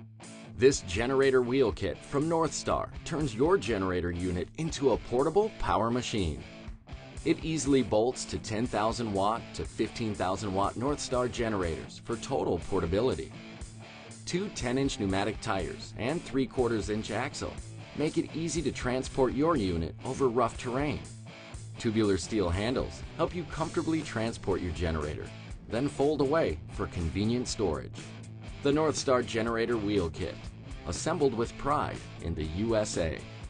This generator wheel kit from NorthStar turns your generator unit into a portable power machine. It easily bolts to 10,000 watt to 15,000 watt NorthStar generators for total portability. Two 10-inch pneumatic tires and 3/4 inch axle make it easy to transport your unit over rough terrain. Tubular steel handles help you comfortably transport your generator, then fold away for convenient storage. The NorthStar Generator Wheel Kit, assembled with pride in the USA.